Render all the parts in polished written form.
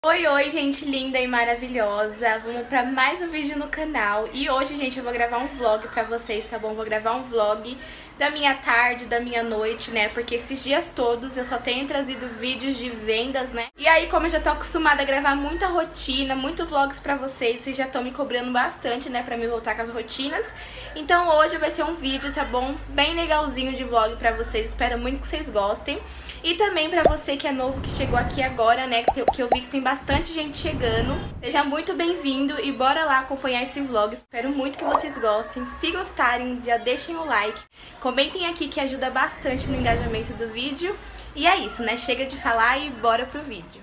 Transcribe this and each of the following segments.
Oi, oi, gente linda e maravilhosa. Vamos pra mais um vídeo no canal. E hoje, gente, eu vou gravar um vlog pra vocês, tá bom? Vou gravar um vlog da minha tarde, da minha noite, né? Porque esses dias todos eu só tenho trazido vídeos de vendas, né? E aí, como eu já tô acostumada a gravar muita rotina, muito vlogs pra vocês já estão me cobrando bastante, né? Pra me voltar com as rotinas. Então hoje vai ser um vídeo, tá bom? Bem legalzinho de vlog pra vocês. Espero muito que vocês gostem. E também pra você que é novo, que chegou aqui agora, né, que eu vi que tem bastante gente chegando. Seja muito bem-vindo e bora lá acompanhar esse vlog. Espero muito que vocês gostem. Se gostarem, já deixem o like. Comentem aqui que ajuda bastante no engajamento do vídeo. E é isso, né? Chega de falar e bora pro vídeo.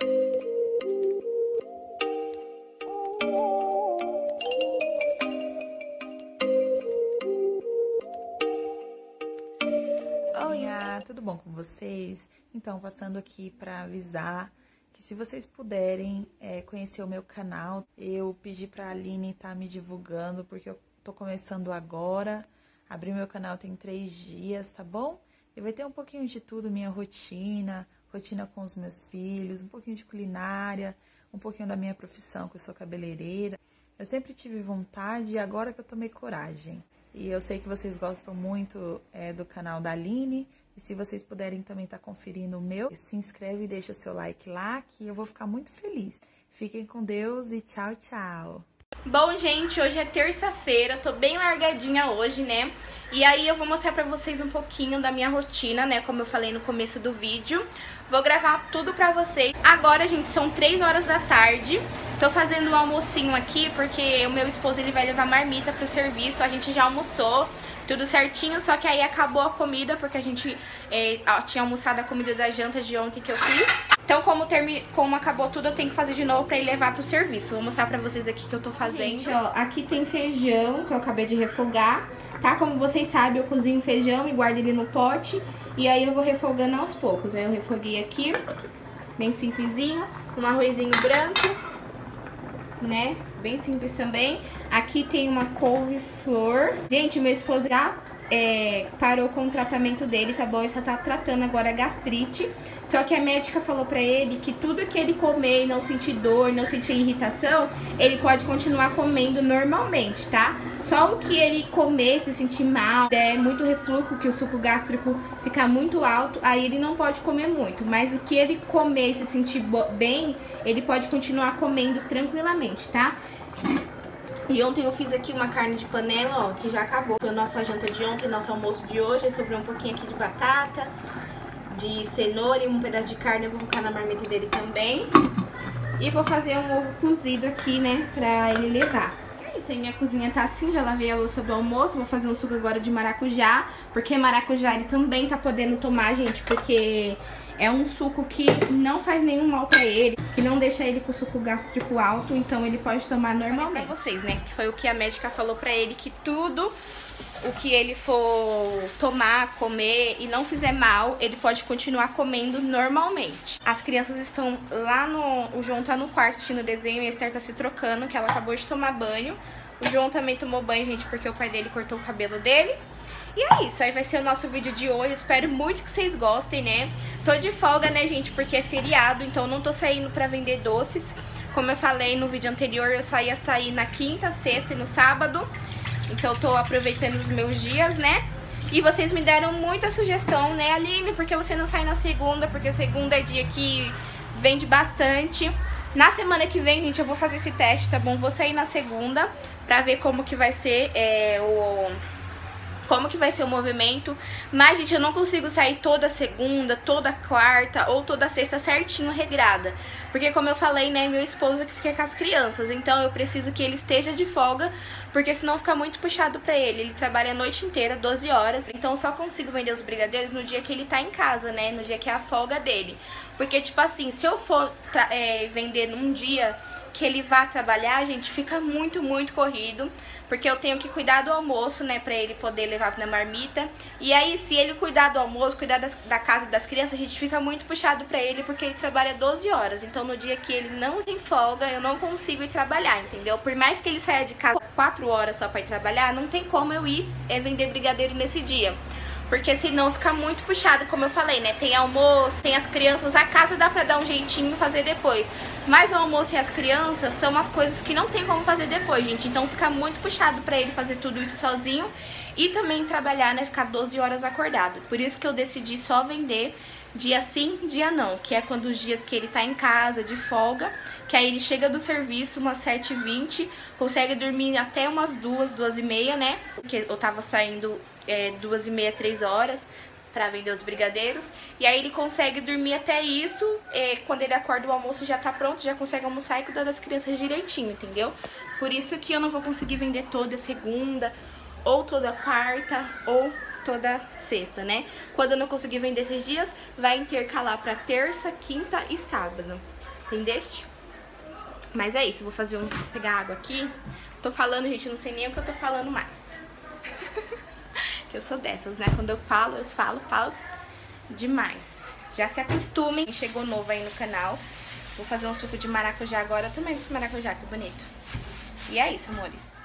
Tudo bom com vocês? Então, passando aqui para avisar que se vocês puderem conhecer o meu canal, eu pedi para a Aline estar me divulgando, porque eu tô começando agora, abri meu canal tem 3 dias, tá bom? E vai ter um pouquinho de tudo, minha rotina com os meus filhos, um pouquinho de culinária, um pouquinho da minha profissão, que eu sou cabeleireira. Eu sempre tive vontade e agora que eu tomei coragem. E eu sei que vocês gostam muito do canal da Aline. E se vocês puderem também estar conferindo o meu, se inscreve e deixa seu like lá, que eu vou ficar muito feliz. Fiquem com Deus e tchau, tchau! Bom, gente, hoje é terça-feira, tô bem largadinha hoje, né? E aí eu vou mostrar pra vocês um pouquinho da minha rotina, né? Como eu falei no começo do vídeo. Vou gravar tudo pra vocês. Agora, gente, são 3 horas da tarde. Tô fazendo um almocinho aqui porque o meu esposo, ele vai levar marmita pro serviço. A gente já almoçou, tudo certinho, só que aí acabou a comida porque a gente tinha almoçado a comida da janta de ontem que eu fiz. Então, como acabou tudo, eu tenho que fazer de novo pra ele levar pro serviço. Vou mostrar pra vocês aqui o que eu tô fazendo. Gente, ó, aqui tem feijão que eu acabei de refogar, tá? Como vocês sabem, eu cozinho feijão e guardo ele no pote. E aí eu vou refogando aos poucos. Aí eu refoguei aqui, bem simplesinho, um arrozinho branco, né? Bem simples também. Aqui tem uma couve-flor. Gente, meu esposo já parou com o tratamento dele, tá bom? Ele só tá tratando agora a gastrite. Só que a médica falou pra ele que tudo que ele comer e não sentir dor, não sentir irritação, ele pode continuar comendo normalmente, tá? Só o que ele comer, se sentir mal, muito refluxo, que o suco gástrico fica muito alto, aí ele não pode comer muito. Mas o que ele comer e se sentir bem, ele pode continuar comendo tranquilamente, tá? E ontem eu fiz aqui uma carne de panela, ó, que já acabou. Foi a nossa janta de ontem, nosso almoço de hoje. Aí sobrou um pouquinho aqui de batata, de cenoura e um pedaço de carne. Eu vou colocar na marmita dele também. E vou fazer um ovo cozido aqui, né, pra ele levar. É isso aí, minha cozinha tá assim, já lavei a louça do almoço. Vou fazer um suco agora de maracujá, porque maracujá ele também tá podendo tomar, gente, porque é um suco que não faz nenhum mal pra ele, que não deixa ele com o suco gástrico alto, então ele pode tomar normalmente. Pra vocês, né, que foi o que a médica falou pra ele, que tudo o que ele for tomar, comer e não fizer mal, ele pode continuar comendo normalmente. As crianças estão lá o João tá no quarto assistindo desenho e a Esther tá se trocando, que ela acabou de tomar banho. O João também tomou banho, gente, porque o pai dele cortou o cabelo dele. E é isso, aí vai ser o nosso vídeo de hoje. Espero muito que vocês gostem, né? Tô de folga, né, gente, porque é feriado, então não tô saindo pra vender doces. Como eu falei no vídeo anterior, eu ia sair na quinta, sexta e no sábado. Então tô aproveitando os meus dias, né? E vocês me deram muita sugestão, né, Aline? Porque você não sai na segunda, porque segunda é dia que vende bastante. Na semana que vem, gente, eu vou fazer esse teste, tá bom? Vou sair na segunda pra ver como que vai ser o movimento. Mas, gente, eu não consigo sair toda segunda, toda quarta ou toda sexta certinho, regrada. Porque, como eu falei, né, meu esposo que fica com as crianças. Então, eu preciso que ele esteja de folga, porque senão fica muito puxado pra ele. Ele trabalha a noite inteira, 12 horas. Então, eu só consigo vender os brigadeiros no dia que ele tá em casa, né? No dia que é a folga dele. Porque, tipo assim, se eu for vender num dia que ele vá trabalhar, gente, fica muito, muito corrido. Porque eu tenho que cuidar do almoço, né, pra ele poder levar na marmita. E aí, se ele cuidar do almoço, cuidar da casa e das crianças, a gente fica muito puxado pra ele, porque ele trabalha 12 horas. Então, no dia que ele não tem folga, eu não consigo ir trabalhar, entendeu? Por mais que ele saia de casa 4 horas só pra ir trabalhar, não tem como eu ir vender brigadeiro nesse dia. Porque senão fica muito puxado, como eu falei, né? Tem almoço, tem as crianças, a casa dá pra dar um jeitinho e fazer depois. Mas o almoço e as crianças são umas coisas que não tem como fazer depois, gente. Então fica muito puxado pra ele fazer tudo isso sozinho e também trabalhar, né, ficar 12 horas acordado. Por isso que eu decidi só vender dia sim, dia não, que é quando os dias que ele tá em casa, de folga, que aí ele chega do serviço umas 7h20, consegue dormir até umas 2, 2h30, né, porque eu tava saindo 2h30, 3 horas pra vender os brigadeiros, e aí ele consegue dormir até isso, quando ele acorda o almoço já tá pronto, já consegue almoçar e cuidar das crianças direitinho, entendeu? Por isso que eu não vou conseguir vender toda segunda, ou toda quarta, ou toda sexta, né? Quando eu não conseguir vender esses dias, vai intercalar pra terça, quinta e sábado. Entendeste? Mas é isso, vou fazer pegar água aqui. Tô falando, gente, não sei nem o que eu tô falando mais. Que eu sou dessas, né? Quando eu falo demais. Já se acostumem. Quem chegou novo aí no canal, vou fazer um suco de maracujá agora. Também esse maracujá, que bonito. E é isso, amores.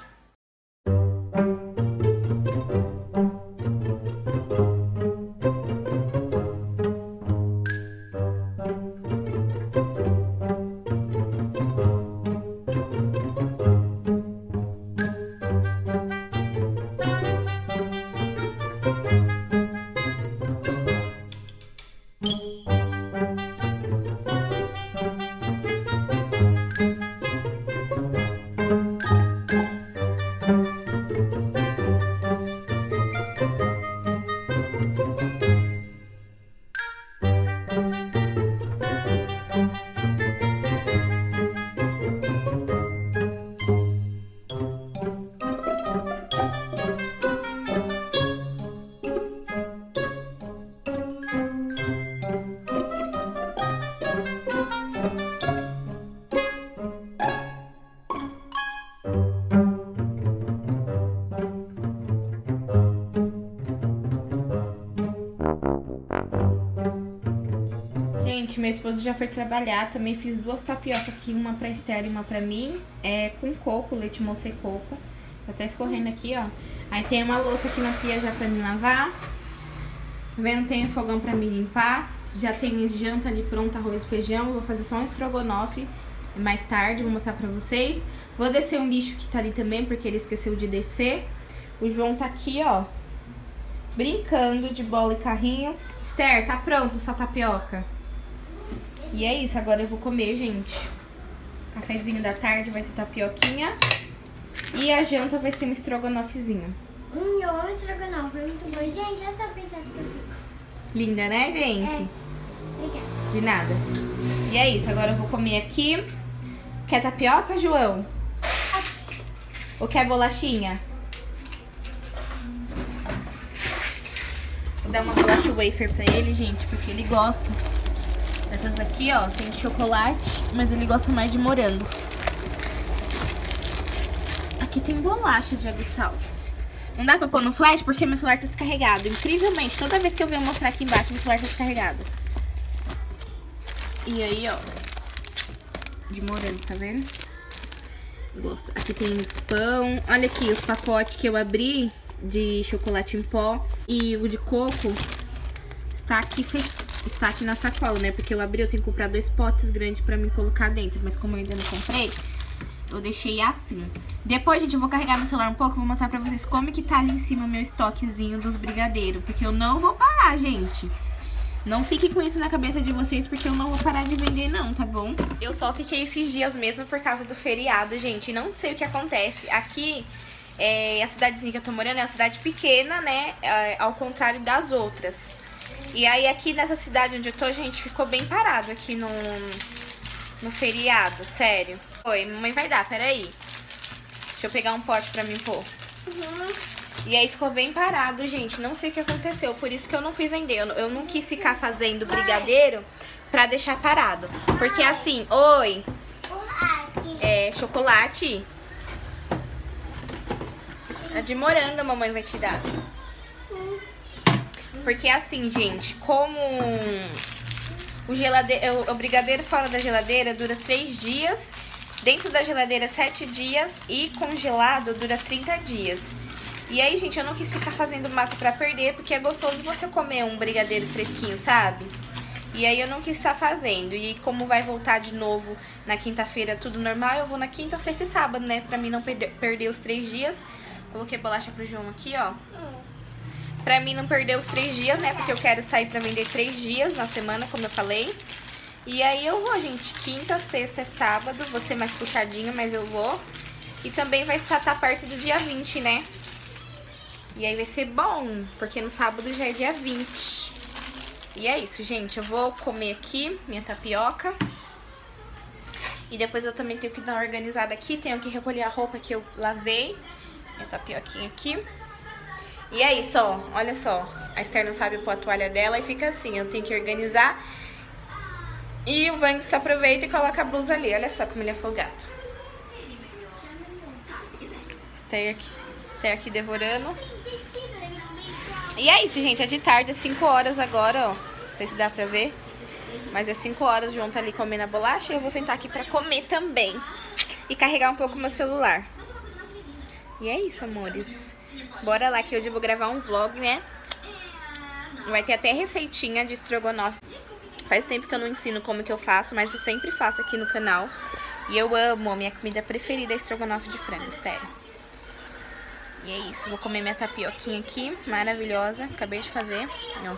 Gente, meu esposo já foi trabalhar, também fiz 2 tapioca aqui, uma pra Esther e uma pra mim, com coco, leite moça e coco. Tá até escorrendo aqui, ó. Aí tem uma louça aqui na pia já pra mim lavar. Tá vendo? Tem um fogão pra mim limpar. Já tem janta ali pronta, arroz e feijão. Eu vou fazer só um estrogonofe mais tarde, vou mostrar pra vocês. Vou descer um lixo que tá ali também, porque ele esqueceu de descer. O João tá aqui, ó, brincando de bola e carrinho. Esther, tá pronto sua tapioca? E é isso, agora eu vou comer, gente. Cafezinho da tarde vai ser tapioquinha. E a janta vai ser um estrogonofezinho. Eu amo estrogonofe, é muito bom. Gente, essa penteada que eu fico. Linda, né, gente? Obrigada. De nada. E é isso, agora eu vou comer aqui. Quer tapioca, João? Ou quer bolachinha? Vou dar uma bolacha wafer pra ele, gente, porque ele gosta. Essas aqui, ó, tem de chocolate, mas ele gosta mais de morango. Aqui tem bolacha de aguissal. Não dá pra pôr no flash porque meu celular tá descarregado. Incrivelmente, toda vez que eu venho mostrar aqui embaixo, meu celular tá descarregado. E aí, ó, de morango, tá vendo? Gosto. Aqui tem pão. Olha aqui os pacotes que eu abri de chocolate em pó. E o de coco está aqui na sacola, né? Porque eu abri, eu tenho que comprar 2 potes grandes pra mim colocar dentro. Mas como eu ainda não comprei, eu deixei assim. Depois, gente, eu vou carregar meu celular um pouco. Vou mostrar pra vocês como que tá ali em cima o meu estoquezinho dos brigadeiros. Porque eu não vou parar, gente. Não fiquem com isso na cabeça de vocês, porque eu não vou parar de vender não, tá bom? Eu só fiquei esses dias mesmo por causa do feriado, gente. Não sei o que acontece. Aqui, a cidadezinha que eu tô morando é uma cidade pequena, né? Ao contrário das outras. E aí aqui nessa cidade onde eu tô, gente, ficou bem parado aqui no feriado, sério. Oi, mamãe vai dar, peraí. Deixa eu pegar um pote pra mim pôr. E aí ficou bem parado, gente. Não sei o que aconteceu, por isso que eu não fui vender. Eu não quis ficar fazendo brigadeiro pra deixar parado. Porque assim, oi. Chocolate. A de morango a mamãe vai te dar. Porque assim, gente, como o brigadeiro fora da geladeira dura 3 dias, dentro da geladeira 7 dias e congelado dura 30 dias. E aí, gente, eu não quis ficar fazendo massa pra perder, porque é gostoso você comer um brigadeiro fresquinho, sabe? E aí eu não quis estar fazendo. E como vai voltar de novo na quinta-feira tudo normal, eu vou na quinta, sexta e sábado, né? Pra mim não perder os 3 dias. Coloquei bolacha pro João aqui, ó. Pra mim não perder os 3 dias, né? Porque eu quero sair pra vender 3 dias na semana, como eu falei. E aí eu vou, gente. Quinta, sexta e sábado. Vou ser mais puxadinho, mas eu vou. E também vai estar perto do dia 20, né? E aí vai ser bom, porque no sábado já é dia 20. E é isso, gente. Eu vou comer aqui minha tapioca. E depois eu também tenho que dar uma organizada aqui. Tenho que recolher a roupa que eu lavei. Minha tapioquinha aqui. E é isso, ó. Olha só. A Esther não sabe pôr a toalha dela e fica assim. Eu tenho que organizar. E o Vanks aproveita e coloca a blusa ali. Olha só como ele é folgado. Esther aqui devorando. E é isso, gente. É de tarde, é 5 horas agora, ó. Não sei se dá pra ver. Mas é 5 horas, o João tá ali comendo a bolacha. E eu vou sentar aqui pra comer também. E carregar um pouco meu celular. E é isso, amores. Bora lá que hoje eu vou gravar um vlog, né? Vai ter até receitinha de estrogonofe. Faz tempo que eu não ensino como que eu faço, mas eu sempre faço aqui no canal. E eu amo, a minha comida preferida é estrogonofe de frango, sério. E é isso, vou comer minha tapioquinha aqui, maravilhosa. Acabei de fazer, ó.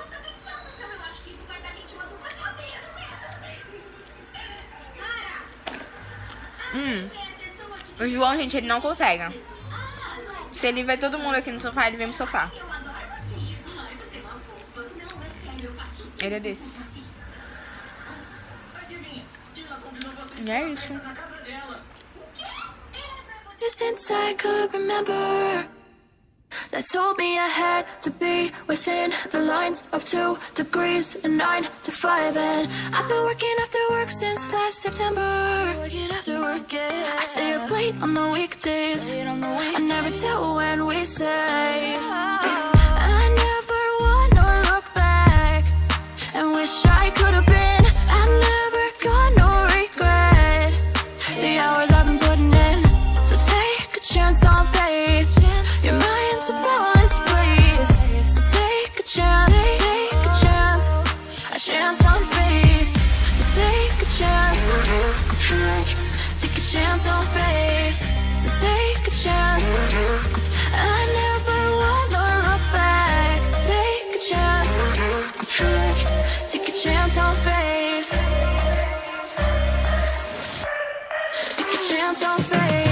O João, gente, ele não consegue. Se ele vê todo mundo aqui no sofá, ele vem pro sofá. Ele é desse. E é isso. Since I could remember, that told me I had to be within the lines of 2 degrees and 9 to 5. And I've been working after work since last September. Working after work, yeah. I stay up late on the weekdays. I never tell when we say. I never wanna look back and wish I could have been. I've never got no regret. The hours I've been putting in. So take a chance on faith. Your mind's a boundless place. So take a chance on faith. So take a chance on faith. So take a chance. I never wanna look back. Take a chance on faith. Take a chance on faith.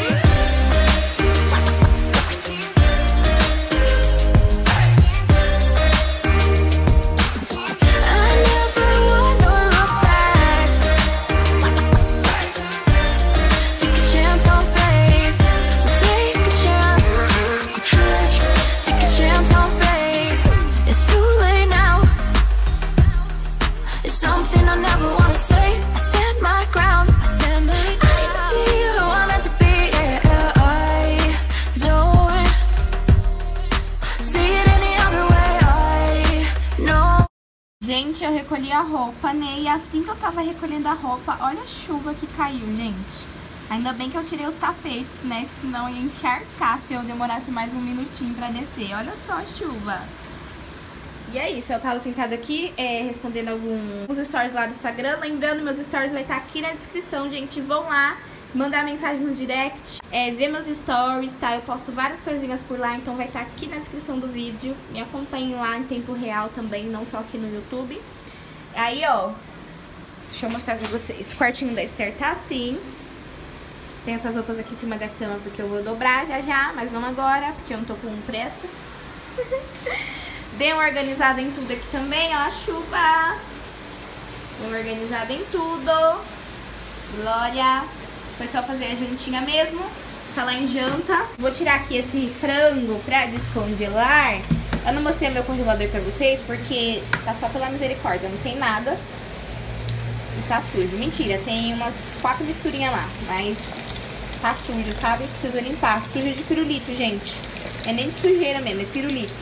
Gente, eu recolhi a roupa, né? E assim que eu tava recolhendo a roupa, olha a chuva que caiu, gente. Ainda bem que eu tirei os tapetes, né? Que senão ia encharcar se eu demorasse mais um minutinho pra descer. Olha só a chuva. E é isso, eu tava sentada aqui, respondendo alguns stories lá do Instagram. Lembrando, meus stories vai estar aqui na descrição, gente. Vão lá, mandar mensagem no direct, ver meus stories, tá? Eu posto várias coisinhas por lá, então vai estar aqui na descrição do vídeo. Me acompanhem lá em tempo real também, não só aqui no YouTube. Aí, ó, deixa eu mostrar pra vocês. O quartinho da Esther tá assim. Tem essas roupas aqui em cima da cama porque eu vou dobrar já, mas não agora, porque eu não tô com pressa. Dei uma organizada em tudo aqui também, ó, a chuva. Dei uma organizada em tudo. Glória. Foi só fazer a jantinha mesmo. Tá lá em janta. Vou tirar aqui esse frango pra descongelar. Eu não mostrei meu congelador pra vocês porque tá só pela misericórdia, não tem nada. E tá sujo. Mentira, tem umas 4 misturinhas lá, mas tá sujo, sabe? Precisa limpar. Sujo de pirulito, gente. É nem de sujeira mesmo, é pirulito.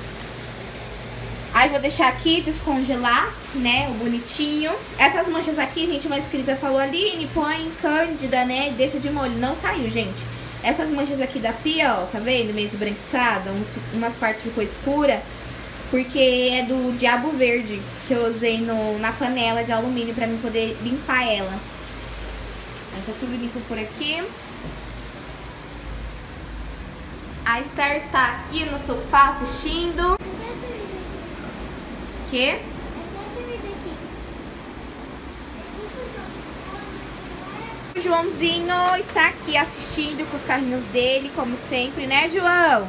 Aí vou deixar aqui descongelar, né, o bonitinho. Essas manchas aqui, gente, uma inscrita falou, Aline, põe cândida, né, deixa de molho. Não saiu, gente. Essas manchas aqui da pia, ó, tá vendo? Meio esbranquiçada, umas partes ficou escura. porque é do Diabo Verde, que eu usei na panela de alumínio pra mim poder limpar ela. Aí tá tudo limpo por aqui. A Star está aqui no sofá assistindo. Que? O Joãozinho está aqui assistindo com os carrinhos dele, como sempre, né, João?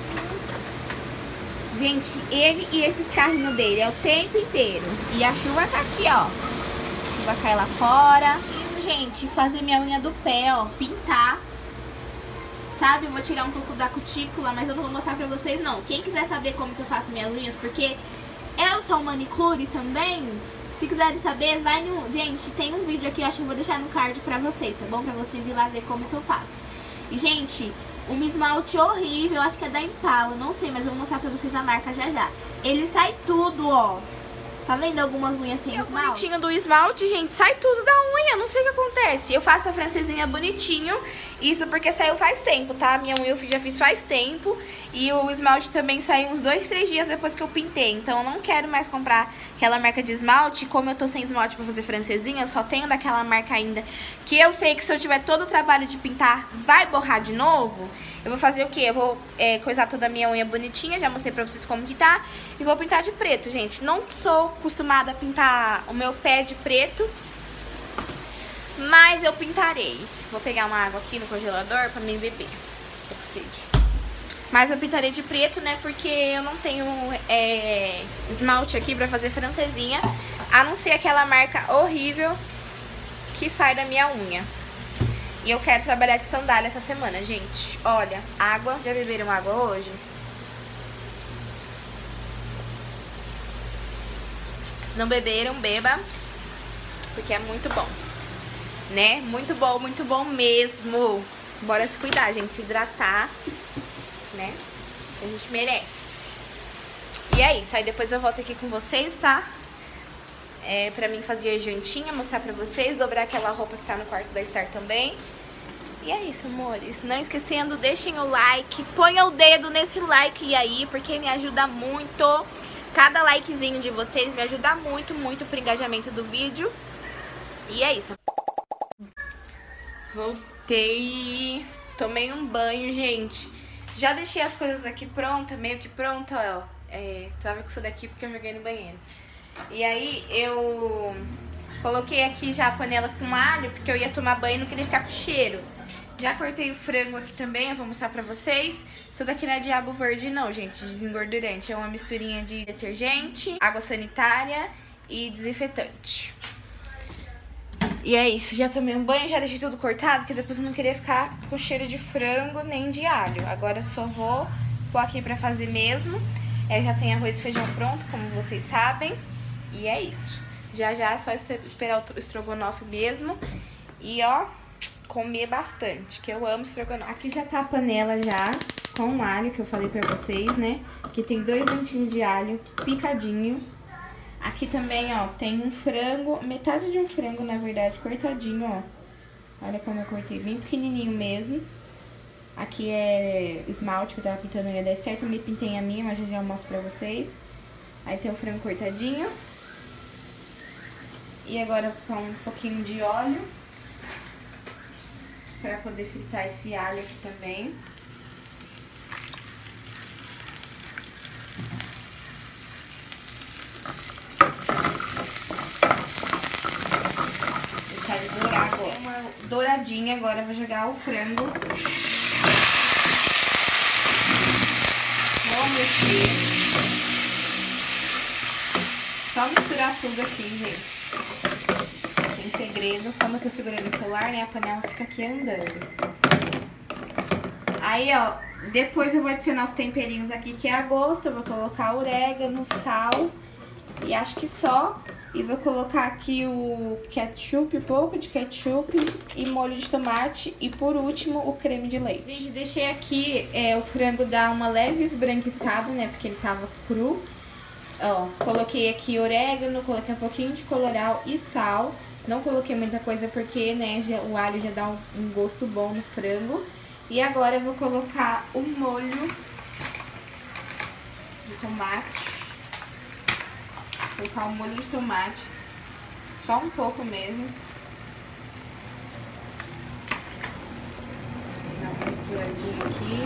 Gente, ele e esses carrinhos dele é o tempo inteiro. E a chuva tá aqui, ó. A chuva cai lá fora. E, gente, fazer minha unha do pé, ó, pintar. Sabe, eu vou tirar um pouco da cutícula, mas eu não vou mostrar pra vocês, não. Quem quiser saber como que eu faço minhas unhas, porque eu sou manicure também, se quiserem saber, vai no... Gente, tem um vídeo aqui, eu acho que eu vou deixar no card pra vocês, tá bom? Pra vocês ir lá ver como que eu faço. E, gente, um esmalte horrível, acho que é da Impala, não sei, mas eu vou mostrar pra vocês a marca já já. Ele sai tudo, ó. Tá vendo algumas unhas sem esmalte? O bonitinho do esmalte, gente, sai tudo da unha, não sei o que acontece. Eu faço a francesinha bonitinho, isso porque saiu faz tempo, tá? Minha unha eu já fiz faz tempo. E o esmalte também saiu uns 2, 3 dias depois que eu pintei. Então eu não quero mais comprar aquela marca de esmalte. Como eu tô sem esmalte pra fazer francesinha, eu só tenho daquela marca ainda, que eu sei que se eu tiver todo o trabalho de pintar, vai borrar de novo. Eu vou fazer o quê? Eu vou coisar toda a minha unha bonitinha, já mostrei pra vocês como que tá. E vou pintar de preto, gente. Não sou acostumada a pintar o meu pé de preto, mas eu pintarei. Vou pegar uma água aqui no congelador pra mim beber, se possível. Mas eu pintarei de preto, né, porque eu não tenho esmalte aqui pra fazer francesinha, a não ser aquela marca horrível que sai da minha unha. E eu quero trabalhar de sandália essa semana, gente. Olha, água. Já beberam água hoje? Se não beberam, beba. Porque é muito bom. Né? Muito bom mesmo. Bora se cuidar, gente. Se hidratar. Né? A gente merece. E é isso. Aí depois eu volto aqui com vocês, tá? Pra mim fazer a jantinha, mostrar pra vocês, dobrar aquela roupa que tá no quarto da Star também. E é isso, amores. Não esquecendo, deixem o like, ponham o dedo nesse like aí, porque me ajuda muito. Cada likezinho de vocês me ajuda muito, muito pro engajamento do vídeo. E é isso. Voltei. Tomei um banho, gente. Já deixei as coisas aqui prontas, meio que pronta, ó. Tava com isso daqui porque eu joguei no banheiro. E aí eu coloquei aqui já a panela com alho, porque eu ia tomar banho e não queria ficar com cheiro. Já cortei o frango aqui também, eu vou mostrar pra vocês. Isso daqui não é Diabo Verde não, gente, desengordurante. É uma misturinha de detergente, água sanitária e desinfetante. E é isso, já tomei um banho, já deixei tudo cortado, porque depois eu não queria ficar com cheiro de frango nem de alho. Agora eu só vou pôr aqui pra fazer mesmo. Já tem arroz e feijão pronto, como vocês sabem. E é isso. Já é só esperar o estrogonofe mesmo. E ó, comer bastante, que eu amo estrogonofe. Aqui já tá a panela já, com alho, que eu falei pra vocês, né? Aqui tem 2 dentinhos de alho picadinho. Aqui também, ó, tem um frango, metade de um frango, na verdade, cortadinho, ó. Olha como eu cortei, bem pequenininho mesmo. Aqui é esmalte, que eu tava pintando a unha da Esther, também pintei a minha, mas já eu mostro pra vocês. Aí tem o frango cortadinho. E agora com um pouquinho de óleo, pra poder fritar esse alho aqui também. Deixar ele dourar agora. Uma douradinha, agora eu vou jogar o frango. Vou mexer. Só misturar tudo aqui, gente. Sem segredo. Como eu tô segurando o celular, né? A panela fica aqui andando. Aí, ó, depois eu vou adicionar os temperinhos aqui, que é a gosto. Eu vou colocar orégano, sal e acho que só. E vou colocar aqui o ketchup, um pouco de ketchup e molho de tomate. E por último, o creme de leite. Gente, deixei aqui o frango dar uma leve esbranquiçada, né? Porque ele tava cru. Ó, coloquei aqui orégano, coloquei um pouquinho de colorau e sal. Não coloquei muita coisa porque, né, o alho já dá um gosto bom no frango. E agora eu vou colocar o molho de tomate. Vou colocar um molho de tomate, só um pouco mesmo. Dá uma misturadinha aqui.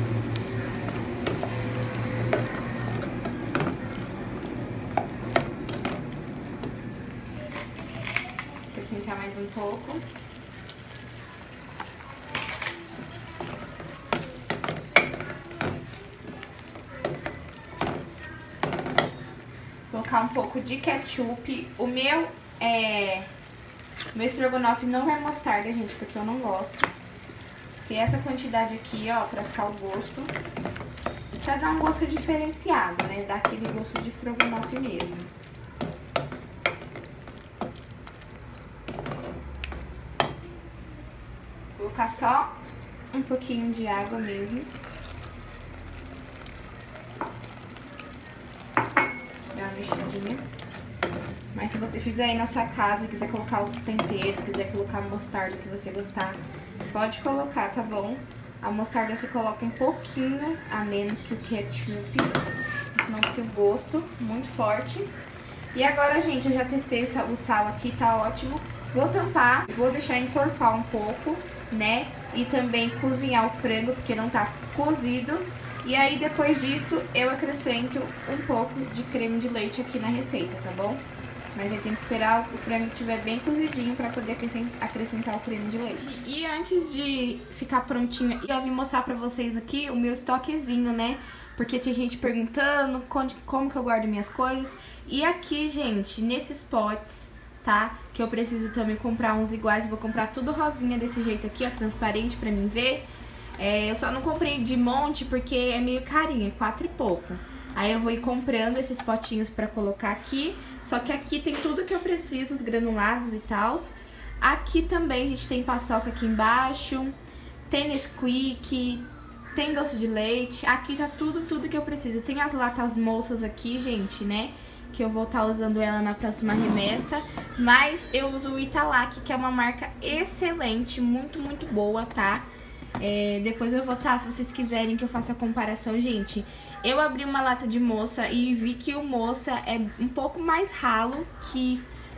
Acrescentar mais um pouco. Colocar um pouco de ketchup. O meu estrogonofe não vai mostarda, gente, porque eu não gosto. E essa quantidade aqui, ó, pra ficar o gosto. Pra dar um gosto diferenciado, né? Dar aquele gosto de estrogonofe mesmo. Vou colocar só um pouquinho de água mesmo. Dar uma mexidinha. Mas se você fizer aí na sua casa, quiser colocar outros temperos, quiser colocar mostarda, se você gostar, pode colocar, tá bom? A mostarda você coloca um pouquinho a menos que o ketchup, senão fica o gosto muito forte. E agora, gente, eu já testei o sal aqui, tá ótimo. Vou tampar, vou deixar encorpar um pouco, né? E também cozinhar o frango, porque não tá cozido. E aí, depois disso, eu acrescento um pouco de creme de leite aqui na receita, tá bom? Mas aí tem que esperar o frango estiver bem cozidinho pra poder acrescentar o creme de leite. E antes de ficar prontinho, eu vim mostrar pra vocês aqui o meu estoquezinho, né? Porque tinha gente perguntando como que eu guardo minhas coisas. E aqui, gente, nesses potes, tá? Que eu preciso também comprar uns iguais. Vou comprar tudo rosinha desse jeito aqui, ó, transparente pra mim ver. Eu só não comprei de monte porque é meio carinho, é 4 e pouco. Aí eu vou ir comprando esses potinhos pra colocar aqui. Só que aqui tem tudo que eu preciso, os granulados e tal. Aqui também a gente tem paçoca aqui embaixo. Tem Nesquik, tem doce de leite. Aqui tá tudo que eu preciso. Tem as latas moças aqui, gente, né? Que eu vou estar usando ela na próxima remessa. Mas eu uso o Italac, que é uma marca excelente, muito boa, tá? Depois eu vou estar, se vocês quiserem que eu faça a comparação, gente. Eu abri uma lata de moça e vi que o moça é um pouco mais ralo que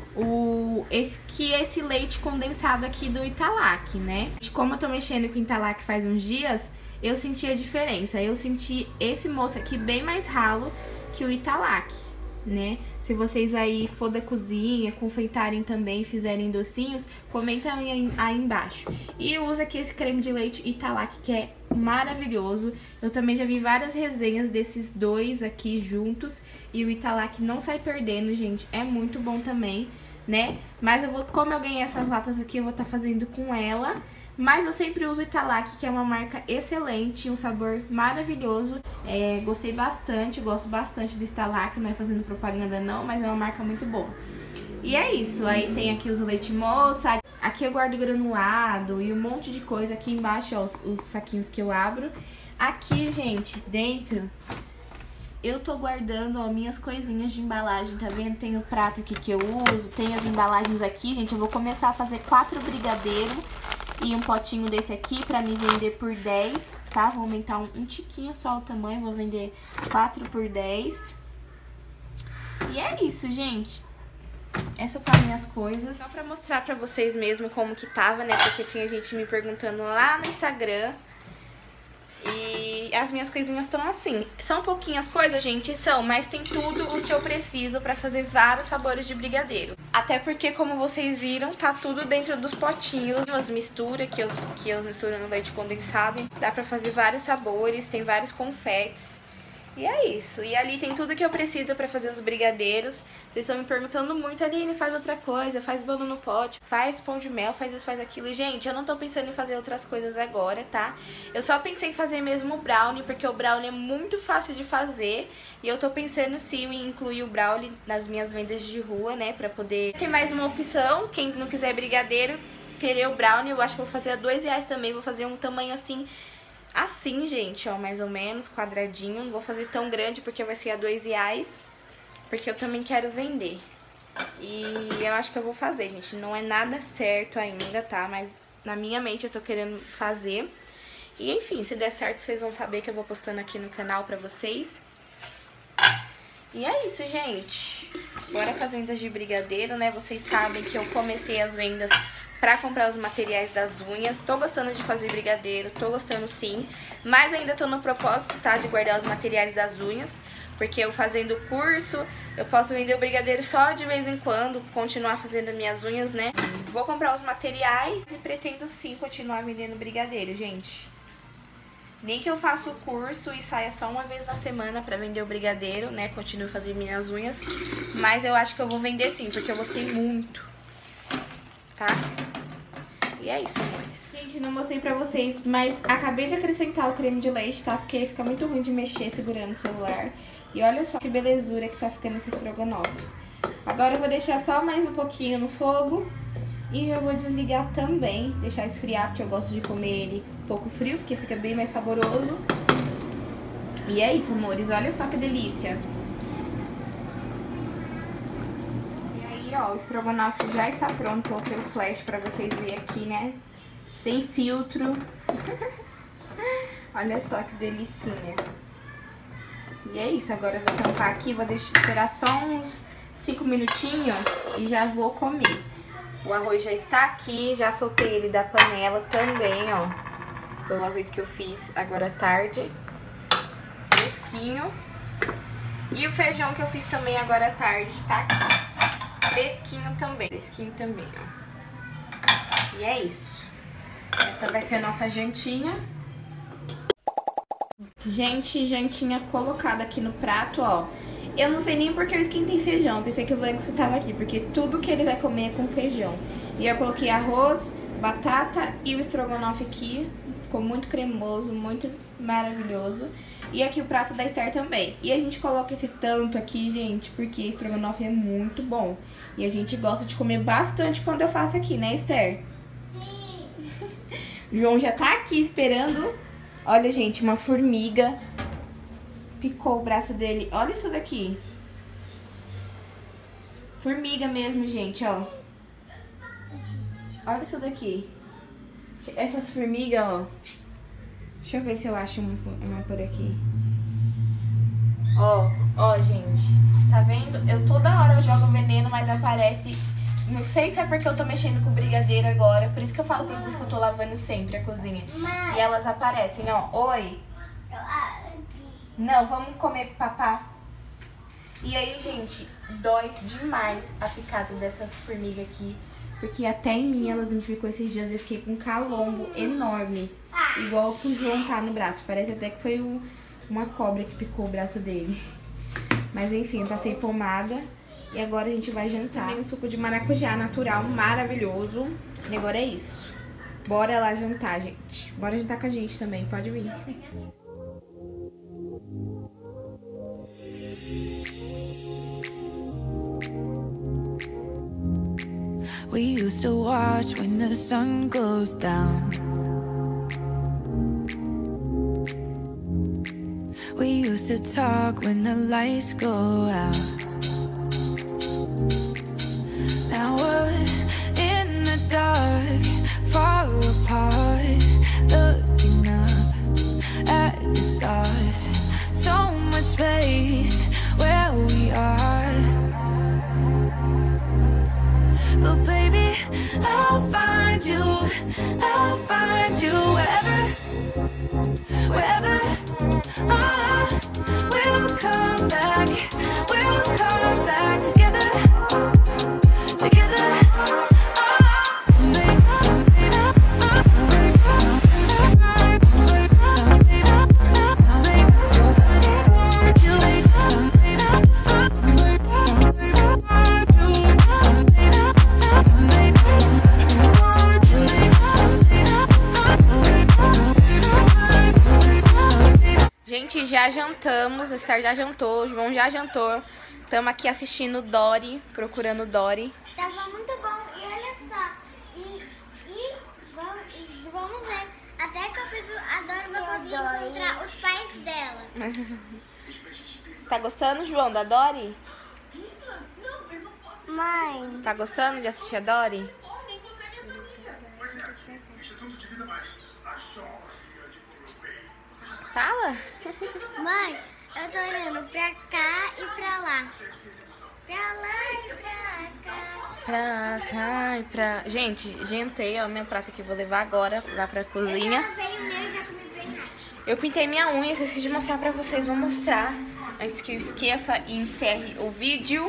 esse leite condensado aqui do Italac, né? Como eu tô mexendo com o Italac faz uns dias, eu senti a diferença. Eu senti esse moça aqui bem mais ralo que o Italac, né? Se vocês aí for da cozinha, confeitarem também, fizerem docinhos, comentem aí embaixo. E eu uso aqui esse creme de leite Italac, que é maravilhoso. Eu também já vi várias resenhas desses dois aqui juntos. E o Italac não sai perdendo, gente. É muito bom também, né? Mas como eu ganhei essas latas aqui, eu vou estar fazendo com ela. Mas eu sempre uso o Italac, que é uma marca excelente, um sabor maravilhoso. Gostei bastante, gosto bastante do Italac, não é fazendo propaganda não, mas é uma marca muito boa. E é isso, aí tem aqui os leite moça, aqui eu guardo granulado e um monte de coisa. Aqui embaixo, ó, os saquinhos que eu abro. Aqui, gente, dentro, eu tô guardando, ó, minhas coisinhas de embalagem, tá vendo? Tem o prato aqui que eu uso, tem as embalagens aqui, gente. Eu vou começar a fazer 4 brigadeiros. E um potinho desse aqui pra me vender por 10, tá? Vou aumentar um tiquinho só o tamanho, vou vender 4 por 10. E é isso, gente. Essas tá minhas coisas. Só pra mostrar pra vocês mesmo como que tava, né? Porque tinha gente me perguntando lá no Instagram. E as minhas coisinhas estão assim. São pouquinhas coisas, gente, mas tem tudo o que eu preciso pra fazer vários sabores de brigadeiro. Até porque, como vocês viram, tá tudo dentro dos potinhos, as misturas que eu misturo no leite condensado. Dá pra fazer vários sabores, tem vários confetes. E é isso. E ali tem tudo que eu preciso pra fazer os brigadeiros. Vocês estão me perguntando muito, Aline, faz outra coisa, faz bolo no pote, faz pão de mel, faz isso, faz aquilo. E, gente, eu não tô pensando em fazer outras coisas agora, tá? Eu só pensei em fazer mesmo o brownie, porque o brownie é muito fácil de fazer. E eu tô pensando sim em incluir o brownie nas minhas vendas de rua, né? Pra poder ter mais uma opção. Quem não quiser brigadeiro, querer o brownie, eu acho que eu vou fazer a R$2 também. Vou fazer um tamanho assim... Assim, gente, ó, mais ou menos, quadradinho. Não vou fazer tão grande porque vai ser a R$2, porque eu também quero vender. E eu acho que eu vou fazer, gente. Não é nada certo ainda, tá? Mas na minha mente eu tô querendo fazer. E enfim, se der certo, vocês vão saber que eu vou postando aqui no canal pra vocês. E é isso, gente. bora com as vendas de brigadeiro, né? Vocês sabem que eu comecei as vendas pra comprar os materiais das unhas. Tô gostando de fazer brigadeiro, tô gostando sim. Mas ainda tô no propósito, tá? De guardar os materiais das unhas. Porque eu fazendo curso, eu posso vender o brigadeiro só de vez em quando, continuar fazendo minhas unhas, né? Vou comprar os materiais e pretendo sim continuar vendendo brigadeiro, gente. Nem que eu faça o curso e saia só uma vez na semana pra vender o brigadeiro, né? Continuo fazendo minhas unhas. Mas eu acho que eu vou vender sim, porque eu gostei muito. Tá? E é isso, amores. Gente, não mostrei pra vocês, mas acabei de acrescentar o creme de leite, tá? Porque fica muito ruim de mexer segurando o celular. E olha só que belezura que tá ficando esse estrogonofe. Agora eu vou deixar só mais um pouquinho no fogo. E eu vou desligar também, deixar esfriar, porque eu gosto de comer ele um pouco frio, porque fica bem mais saboroso. E é isso, amores. Olha só que delícia. E aí, ó, o estrogonofe já está pronto. Coloquei o flash pra vocês verem aqui, né? Sem filtro. Olha só que delicinha. E é isso, agora eu vou tampar aqui, vou esperar só uns 5 minutinhos e já vou comer. O arroz já está aqui, já soltei ele da panela também, ó. Foi o arroz que eu fiz agora à tarde. Fresquinho. E o feijão que eu fiz também agora à tarde, tá aqui. Fresquinho também, ó. E é isso. Essa vai ser a nossa jantinha. Gente, jantinha colocada aqui no prato, ó. Eu não sei nem porque eu esquentei feijão. Pensei que o Vanessa tava aqui, porque tudo que ele vai comer é com feijão. E eu coloquei arroz, batata e o estrogonofe aqui. Ficou muito cremoso, muito maravilhoso. E aqui o prato da Esther também. E a gente coloca esse tanto aqui, gente, porque estrogonofe é muito bom. E a gente gosta de comer bastante quando eu faço aqui, né, Esther? Sim. O João já tá aqui esperando. Olha, gente, uma formiga picou o braço dele. Olha isso daqui. Formiga mesmo, gente, ó. Olha isso daqui. Essas formigas, ó. Deixa eu ver se eu acho uma por aqui. Ó, gente. Tá vendo? Eu toda hora eu jogo veneno, mas aparece... Não sei se é porque eu tô mexendo com brigadeiro agora. Por isso que eu falo pra vocês que eu tô lavando sempre a cozinha. E elas aparecem, ó. Oi. Não, vamos comer papá. E aí, gente, dói demais a picada dessas formigas aqui. Porque até em mim elas me picou esses dias. Eu fiquei com um calombo enorme. Igual o que o João tá no braço. Parece até que foi uma cobra que picou o braço dele. Mas enfim, eu passei pomada. E agora a gente vai jantar. Tem um suco de maracujá natural maravilhoso. E agora é isso. Bora lá jantar, gente. Bora jantar com a gente também, pode vir. We used to watch when the sun goes down. We used to talk when the lights go out. Now we're in the dark, far apart, looking up at the stars. So much space where we are. But baby, I'll find you wherever we'll come back together. Gente, já jantamos, a Esther já jantou, o João já jantou. Estamos aqui assistindo Dory, procurando Dory. Tava muito bom, e olha só, vamos ver, até que a pessoa adora vai conseguir encontrar os pais dela. Tá gostando, João, da Dory? Mãe. Tá gostando de assistir a Dory? Fala. Mãe, eu tô olhando pra cá e pra lá. Pra lá e pra cá. Pra cá e pra... Gente, jantei, ó, minha prata que eu vou levar agora lá pra cozinha. Eu veio o meu, já comi bem rápido. Eu pintei minha unha, esqueci de mostrar pra vocês, vou mostrar antes que eu esqueça e encerre o vídeo.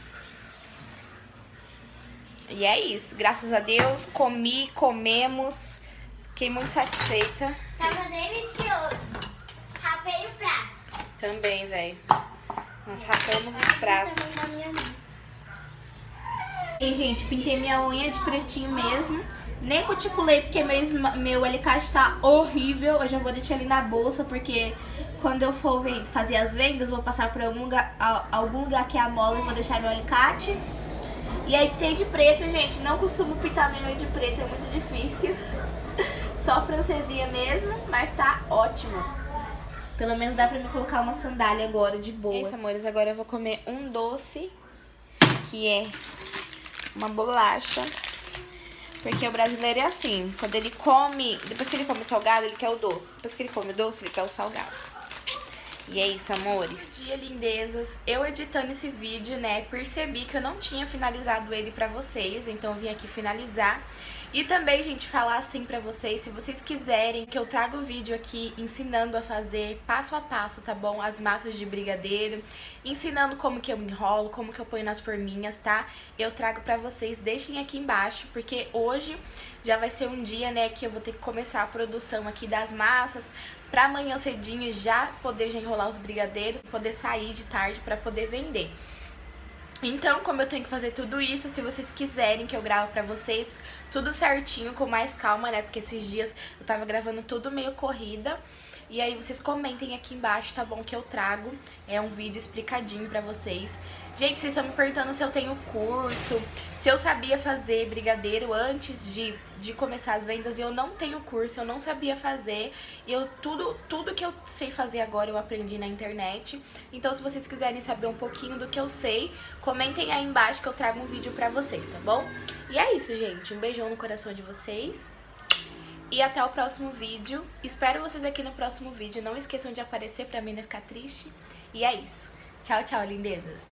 E é isso, graças a Deus, comemos, fiquei muito satisfeita. Tava delicioso. Rapei o prato. Também, velho. Nós rapamos os pratos. E, gente, pintei minha unha de pretinho mesmo. Nem cuticulei porque meu alicate tá horrível. Eu já vou deixar ele na bolsa porque quando eu for fazer as vendas, vou passar por algum lugar que é a mola e vou deixar meu alicate. E aí pintei de preto, gente. Não costumo pintar minha unha de preto, é muito difícil. Só francesinha mesmo, mas tá ótimo. Pelo menos dá pra me colocar uma sandália agora de boa. É isso, amores, agora eu vou comer um doce, que é uma bolacha. Porque o brasileiro é assim, quando ele come, depois que ele come o salgado, ele quer o doce. Depois que ele come o doce, ele quer o salgado. E é isso, amores. Bom dia, lindezas. Eu editando esse vídeo, né, percebi que eu não tinha finalizado ele pra vocês, então eu vim aqui finalizar. E também, gente, falar assim pra vocês, se vocês quiserem que eu traga o vídeo aqui ensinando a fazer passo a passo, tá bom? As massas de brigadeiro, ensinando como que eu enrolo, como que eu ponho nas forminhas, tá? Eu trago pra vocês, deixem aqui embaixo, porque hoje já vai ser um dia, né, que eu vou ter que começar a produção aqui das massas, pra amanhã cedinho já poder enrolar os brigadeiros, poder sair de tarde pra poder vender. Então, como eu tenho que fazer tudo isso, se vocês quiserem que eu grave pra vocês tudo certinho, com mais calma, né? Porque esses dias eu tava gravando tudo meio corrida. E aí vocês comentem aqui embaixo, tá bom? Que eu trago um vídeo explicadinho pra vocês. Gente, vocês estão me perguntando se eu tenho curso, se eu sabia fazer brigadeiro antes de começar as vendas. E eu não tenho curso, eu não sabia fazer. E tudo que eu sei fazer agora eu aprendi na internet. Então, se vocês quiserem saber um pouquinho do que eu sei, comentem aí embaixo que eu trago um vídeo pra vocês, tá bom? E é isso, gente. Um beijão no coração de vocês. E até o próximo vídeo. Espero vocês aqui no próximo vídeo. Não esqueçam de aparecer pra mim não ficar triste. E é isso. Tchau, tchau, lindezas.